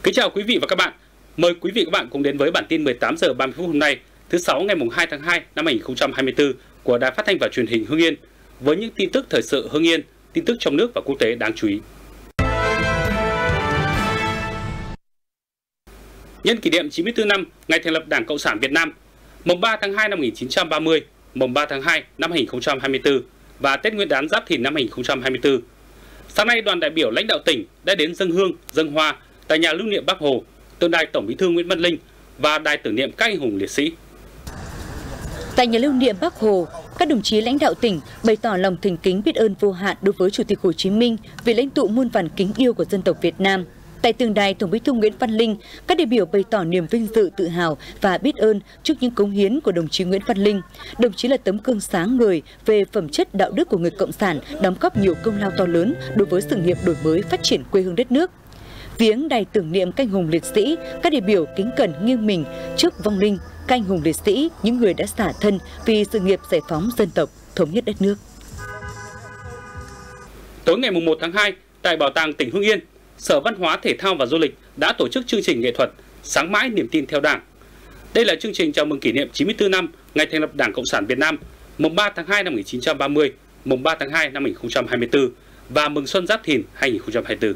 Kính chào quý vị và các bạn. Mời quý vị và các bạn cùng đến với bản tin 18 giờ 30 phút hôm nay, thứ Sáu ngày 2 tháng 2 năm 2024 của Đài Phát thanh và Truyền hình Hưng Yên với những tin tức thời sự Hưng Yên, tin tức trong nước và quốc tế đáng chú ý. Nhân kỷ niệm 94 năm ngày thành lập Đảng Cộng sản Việt Nam, mùng 3 tháng 2 năm 1930, mùng 3 tháng 2 năm 2024 và Tết Nguyên đán Giáp Thìn năm 2024. Sáng nay, đoàn đại biểu lãnh đạo tỉnh đã đến dâng hương, dâng hoa tại nhà lưu niệm Bác Hồ, tượng đài Tổng Bí thư Nguyễn Văn Linh và đài tưởng niệm các anh hùng liệt sĩ. Tại nhà lưu niệm Bác Hồ, các đồng chí lãnh đạo tỉnh bày tỏ lòng thành kính biết ơn vô hạn đối với Chủ tịch Hồ Chí Minh, vị lãnh tụ muôn vàn kính yêu của dân tộc Việt Nam. Tại tượng đài Tổng Bí thư Nguyễn Văn Linh, các đại biểu bày tỏ niềm vinh dự, tự hào và biết ơn trước những cống hiến của đồng chí Nguyễn Văn Linh. Đồng chí là tấm gương sáng ngời về phẩm chất đạo đức của người cộng sản, đóng góp nhiều công lao to lớn đối với sự nghiệp đổi mới phát triển quê hương đất nước. Viếng đài tưởng niệm các anh hùng liệt sĩ, các đại biểu kính cẩn nghiêng mình trước vong linh các anh hùng liệt sĩ, những người đã xả thân vì sự nghiệp giải phóng dân tộc, thống nhất đất nước. Tối ngày 1 tháng 2, tại Bảo tàng tỉnh Hưng Yên, Sở Văn hóa, Thể thao và Du lịch đã tổ chức chương trình nghệ thuật Sáng mãi niềm tin theo Đảng. Đây là chương trình chào mừng kỷ niệm 94 năm ngày thành lập Đảng Cộng sản Việt Nam, mùng 3 tháng 2 năm 1930, mùng 3 tháng 2 năm 2024 và mừng Xuân Giáp Thìn 2024.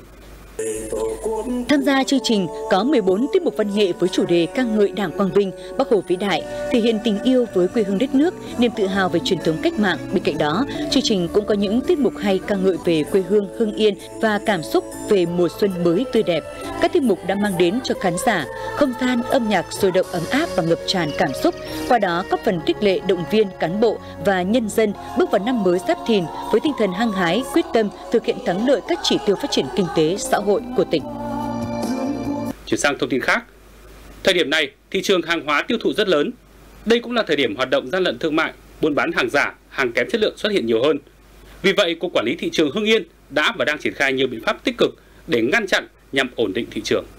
Tham gia chương trình có 14 tiết mục văn nghệ với chủ đề ca ngợi Đảng quang vinh, Bác Hồ vĩ đại, thể hiện tình yêu với quê hương đất nước, niềm tự hào về truyền thống cách mạng. Bên cạnh đó, chương trình cũng có những tiết mục hay ca ngợi về quê hương Hưng Yên và cảm xúc về mùa xuân mới tươi đẹp. Các tiết mục đã mang đến cho khán giả không gian âm nhạc sôi động, ấm áp và ngập tràn cảm xúc, qua đó góp phần khích lệ, động viên cán bộ và nhân dân bước vào năm mới Giáp Thìn với tinh thần hăng hái, quyết tâm thực hiện thắng lợi các chỉ tiêu phát triển kinh tế xã hội của tỉnh. Chuyển sang thông tin khác. Thời điểm này, thị trường hàng hóa tiêu thụ rất lớn. Đây cũng là thời điểm hoạt động gian lận thương mại, buôn bán hàng giả, hàng kém chất lượng xuất hiện nhiều hơn. Vì vậy, Cục Quản lý Thị trường Hưng Yên đã và đang triển khai nhiều biện pháp tích cực để ngăn chặn nhằm ổn định thị trường.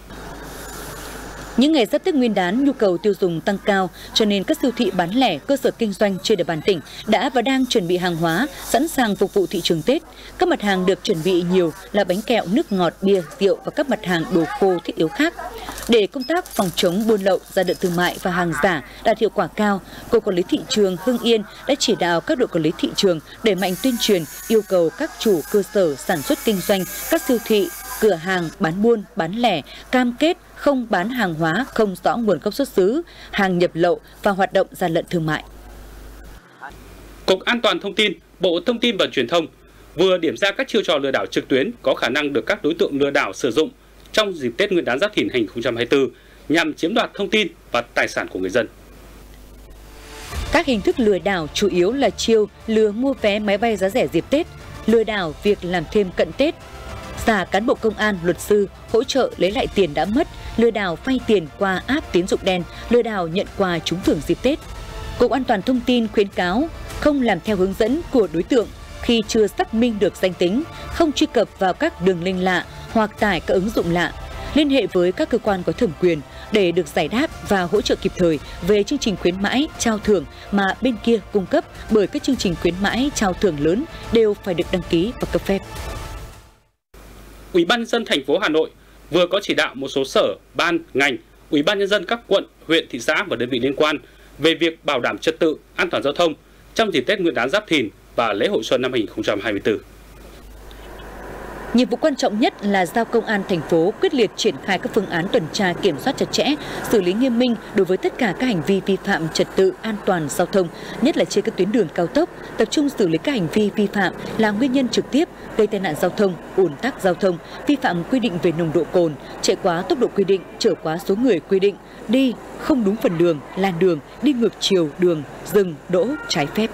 Những ngày giáp Tết Nguyên đán, nhu cầu tiêu dùng tăng cao, cho nên các siêu thị bán lẻ, cơ sở kinh doanh trên địa bàn tỉnh đã và đang chuẩn bị hàng hóa sẵn sàng phục vụ thị trường Tết. Các mặt hàng được chuẩn bị nhiều là bánh kẹo, nước ngọt, bia, rượu và các mặt hàng đồ khô thiết yếu khác. Để công tác phòng chống buôn lậu, gian lận thương mại và hàng giả đạt hiệu quả cao, Cục Quản lý Thị trường Hưng Yên đã chỉ đạo các đội quản lý thị trường đẩy mạnh tuyên truyền, yêu cầu các chủ cơ sở sản xuất kinh doanh, các siêu thị, cửa hàng bán buôn, bán lẻ cam kết không bán hàng hóa không rõ nguồn gốc xuất xứ, hàng nhập lậu và hoạt động gian lận thương mại. Cục An toàn Thông tin, Bộ Thông tin và Truyền thông vừa điểm ra các chiêu trò lừa đảo trực tuyến có khả năng được các đối tượng lừa đảo sử dụng trong dịp Tết Nguyên đán Giáp Thìn 2024 nhằm chiếm đoạt thông tin và tài sản của người dân. Các hình thức lừa đảo chủ yếu là chiêu lừa mua vé máy bay giá rẻ dịp Tết, lừa đảo việc làm thêm cận Tết, giả cán bộ công an, luật sư hỗ trợ lấy lại tiền đã mất, lừa đảo vay tiền qua app tín dụng đen, lừa đảo nhận quà trúng thưởng dịp Tết. Cục An toàn Thông tin khuyến cáo không làm theo hướng dẫn của đối tượng khi chưa xác minh được danh tính, không truy cập vào các đường link lạ hoặc tải các ứng dụng lạ. Liên hệ với các cơ quan có thẩm quyền để được giải đáp và hỗ trợ kịp thời về chương trình khuyến mãi, trao thưởng mà bên kia cung cấp, bởi các chương trình khuyến mãi, trao thưởng lớn đều phải được đăng ký và cấp phép. Ủy ban nhân dân thành phố Hà Nội vừa có chỉ đạo một số sở, ban, ngành, Ủy ban nhân dân các quận, huyện, thị xã và đơn vị liên quan về việc bảo đảm trật tự, an toàn giao thông trong dịp Tết Nguyên đán Giáp Thìn và lễ hội xuân năm 2024. Nhiệm vụ quan trọng nhất là giao Công an thành phố quyết liệt triển khai các phương án tuần tra kiểm soát chặt chẽ, xử lý nghiêm minh đối với tất cả các hành vi vi phạm trật tự an toàn giao thông, nhất là trên các tuyến đường cao tốc, tập trung xử lý các hành vi vi phạm là nguyên nhân trực tiếp gây tai nạn giao thông, ùn tắc giao thông, vi phạm quy định về nồng độ cồn, chạy quá tốc độ quy định, chở quá số người quy định, đi không đúng phần đường, làn đường, đi ngược chiều đường, dừng, đỗ trái phép.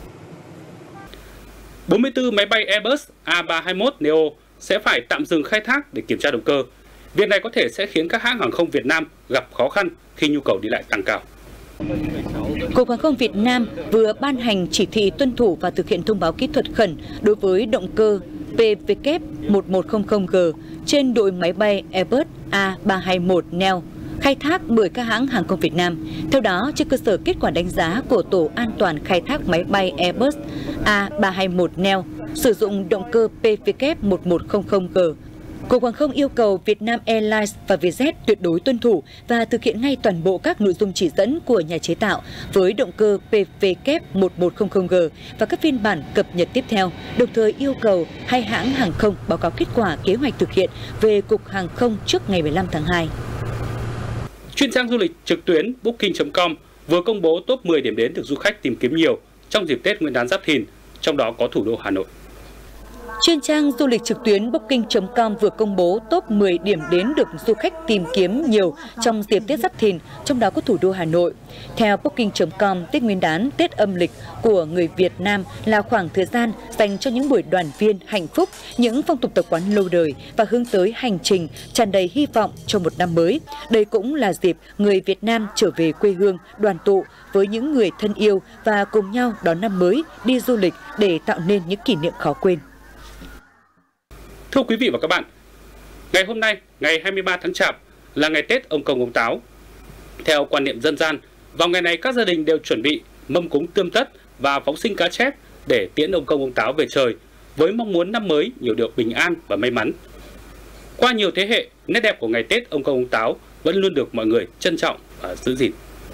44 máy bay Airbus A321neo sẽ phải tạm dừng khai thác để kiểm tra động cơ. Việc này có thể sẽ khiến các hãng hàng không Việt Nam gặp khó khăn khi nhu cầu đi lại tăng cao. Cục Hàng không Việt Nam vừa ban hành chỉ thị tuân thủ và thực hiện thông báo kỹ thuật khẩn đối với động cơ PW1100G trên đội máy bay Airbus A321neo khai thác bởi các hãng hàng không Việt Nam. Theo đó, trên cơ sở kết quả đánh giá của Tổ An toàn khai thác máy bay Airbus A321neo sử dụng động cơ PW1100G, Cục Hàng không yêu cầu Vietnam Airlines và Vietjet tuyệt đối tuân thủ và thực hiện ngay toàn bộ các nội dung chỉ dẫn của nhà chế tạo với động cơ PW1100G và các phiên bản cập nhật tiếp theo, đồng thời yêu cầu hai hãng hàng không báo cáo kết quả kế hoạch thực hiện về Cục Hàng không trước ngày 15 tháng 2. Chuyên trang du lịch trực tuyến Booking.com vừa công bố top 10 điểm đến được du khách tìm kiếm nhiều trong dịp Tết Nguyên đán Giáp Thìn, trong đó có thủ đô Hà Nội. Chuyên trang du lịch trực tuyến Booking.com vừa công bố top 10 điểm đến được du khách tìm kiếm nhiều trong dịp Tết Giáp Thìn, trong đó có thủ đô Hà Nội. Theo Booking.com, Tết Nguyên đán, Tết âm lịch của người Việt Nam là khoảng thời gian dành cho những buổi đoàn viên hạnh phúc, những phong tục tập quán lâu đời và hướng tới hành trình tràn đầy hy vọng cho một năm mới. Đây cũng là dịp người Việt Nam trở về quê hương, đoàn tụ với những người thân yêu và cùng nhau đón năm mới, đi du lịch để tạo nên những kỷ niệm khó quên. Thưa quý vị và các bạn, ngày hôm nay, ngày 23 tháng Chạp là ngày Tết ông Công ông Táo. Theo quan niệm dân gian, vào ngày này các gia đình đều chuẩn bị mâm cúng tươm tất và phóng sinh cá chép để tiễn ông Công ông Táo về trời với mong muốn năm mới nhiều điều bình an và may mắn. Qua nhiều thế hệ, nét đẹp của ngày Tết ông Công ông Táo vẫn luôn được mọi người trân trọng và giữ gìn.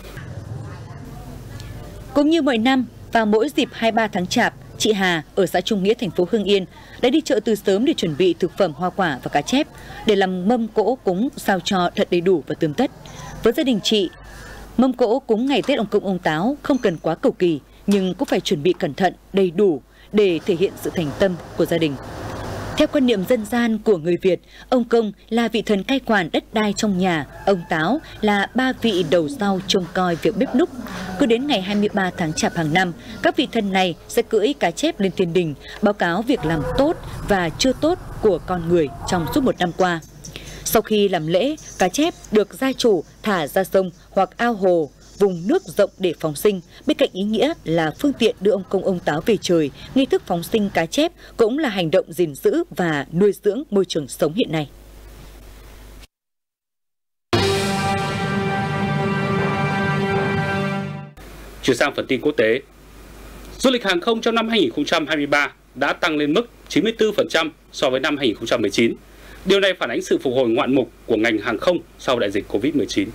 Cũng như mọi năm, vào mỗi dịp 23 tháng Chạp, chị Hà ở xã Trung Nghĩa, thành phố Hưng Yên đã đi chợ từ sớm để chuẩn bị thực phẩm hoa quả và cá chép để làm mâm cỗ cúng sao cho thật đầy đủ và tươm tất. Với gia đình chị, mâm cỗ cúng ngày Tết ông Công ông Táo không cần quá cầu kỳ nhưng cũng phải chuẩn bị cẩn thận, đầy đủ để thể hiện sự thành tâm của gia đình. Theo quan niệm dân gian của người Việt, ông Công là vị thần cai quản đất đai trong nhà, ông Táo là ba vị đầu sau trông coi việc bếp núc. Cứ đến ngày 23 tháng Chạp hàng năm, các vị thần này sẽ cưỡi cá chép lên thiên đình, báo cáo việc làm tốt và chưa tốt của con người trong suốt một năm qua. Sau khi làm lễ, cá chép được gia chủ thả ra sông hoặc ao hồ, vùng nước rộng để phóng sinh. Bên cạnh ý nghĩa là phương tiện đưa ông Công ông Táo về trời, nghi thức phóng sinh cá chép cũng là hành động gìn giữ và nuôi dưỡng môi trường sống hiện nay. Chuyển sang phần tin quốc tế. Du lịch hàng không trong năm 2023 đã tăng lên mức 94% so với năm 2019. Điều này phản ánh sự phục hồi ngoạn mục của ngành hàng không sau đại dịch Covid-19.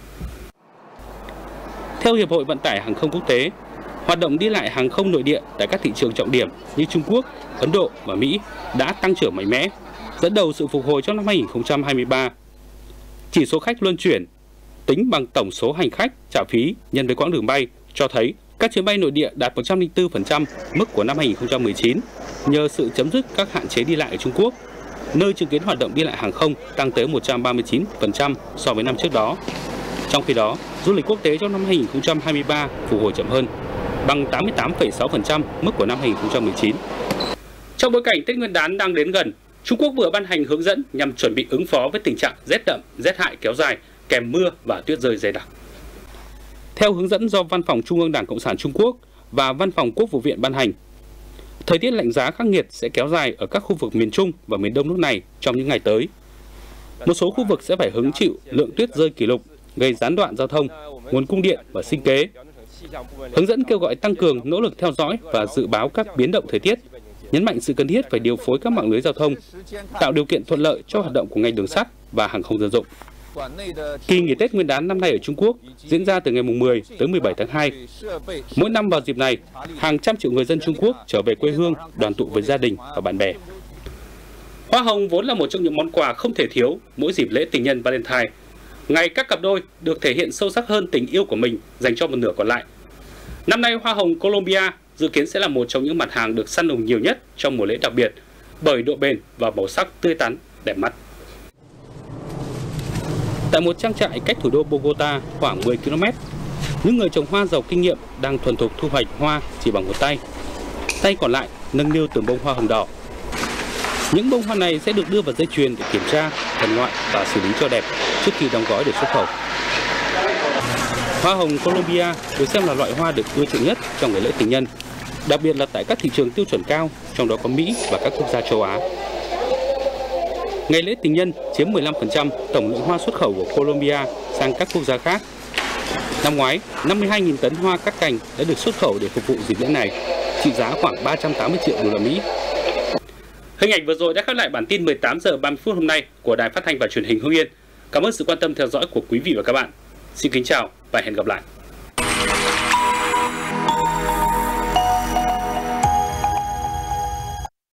Theo Hiệp hội Vận tải Hàng không Quốc tế, hoạt động đi lại hàng không nội địa tại các thị trường trọng điểm như Trung Quốc, Ấn Độ và Mỹ đã tăng trưởng mạnh mẽ, dẫn đầu sự phục hồi trong năm 2023. Chỉ số khách luân chuyển, tính bằng tổng số hành khách trả phí nhân với quãng đường bay, cho thấy các chuyến bay nội địa đạt 104% mức của năm 2019 nhờ sự chấm dứt các hạn chế đi lại ở Trung Quốc, nơi chứng kiến hoạt động đi lại hàng không tăng tới 139% so với năm trước đó. Trong khi đó, du lịch quốc tế trong năm 2023 phục hồi chậm hơn, bằng 88,6% mức của năm 2019. Trong bối cảnh Tết Nguyên đán đang đến gần, Trung Quốc vừa ban hành hướng dẫn nhằm chuẩn bị ứng phó với tình trạng rét đậm, rét hại kéo dài, kèm mưa và tuyết rơi dày đặc. Theo hướng dẫn do Văn phòng Trung ương Đảng Cộng sản Trung Quốc và Văn phòng Quốc vụ viện ban hành, thời tiết lạnh giá khắc nghiệt sẽ kéo dài ở các khu vực miền Trung và miền Đông nước này trong những ngày tới. Một số khu vực sẽ phải hứng chịu lượng tuyết rơi kỷ lục, gây gián đoạn giao thông, nguồn cung điện và sinh kế. Hướng dẫn kêu gọi tăng cường nỗ lực theo dõi và dự báo các biến động thời tiết, nhấn mạnh sự cần thiết phải điều phối các mạng lưới giao thông, tạo điều kiện thuận lợi cho hoạt động của ngành đường sắt và hàng không dân dụng. Kỳ nghỉ Tết Nguyên đán năm nay ở Trung Quốc diễn ra từ ngày 10 tới 17 tháng 2. Mỗi năm vào dịp này, hàng trăm triệu người dân Trung Quốc trở về quê hương, đoàn tụ với gia đình và bạn bè. Hoa hồng vốn là một trong những món quà không thể thiếu mỗi dịp lễ tình nhân Valentine. Ngày các cặp đôi được thể hiện sâu sắc hơn tình yêu của mình dành cho một nửa còn lại. Năm nay, hoa hồng Colombia dự kiến sẽ là một trong những mặt hàng được săn lùng nhiều nhất trong mùa lễ đặc biệt bởi độ bền và màu sắc tươi tắn, đẹp mắt. Tại một trang trại cách thủ đô Bogota khoảng 10 km, những người trồng hoa giàu kinh nghiệm đang thuần thục thu hoạch hoa chỉ bằng một tay. Tay còn lại nâng niu từng bông hoa hồng đỏ. Những bông hoa này sẽ được đưa vào dây chuyền để kiểm tra, phân loại và xử lý cho đẹp trước khi đóng gói để xuất khẩu. Hoa hồng Colombia được xem là loại hoa được ưa chuộng nhất trong ngày lễ tình nhân, đặc biệt là tại các thị trường tiêu chuẩn cao, trong đó có Mỹ và các quốc gia châu Á. Ngày lễ tình nhân chiếm 15% tổng lượng hoa xuất khẩu của Colombia sang các quốc gia khác. Năm ngoái, 52.000 tấn hoa cắt cành đã được xuất khẩu để phục vụ dịp lễ này, trị giá khoảng 380 triệu đô la Mỹ. Hình ảnh vừa rồi đã khép lại bản tin 18 giờ 30 phút hôm nay của Đài Phát thanh và Truyền hình Hưng Yên. Cảm ơn sự quan tâm theo dõi của quý vị và các bạn. Xin kính chào và hẹn gặp lại.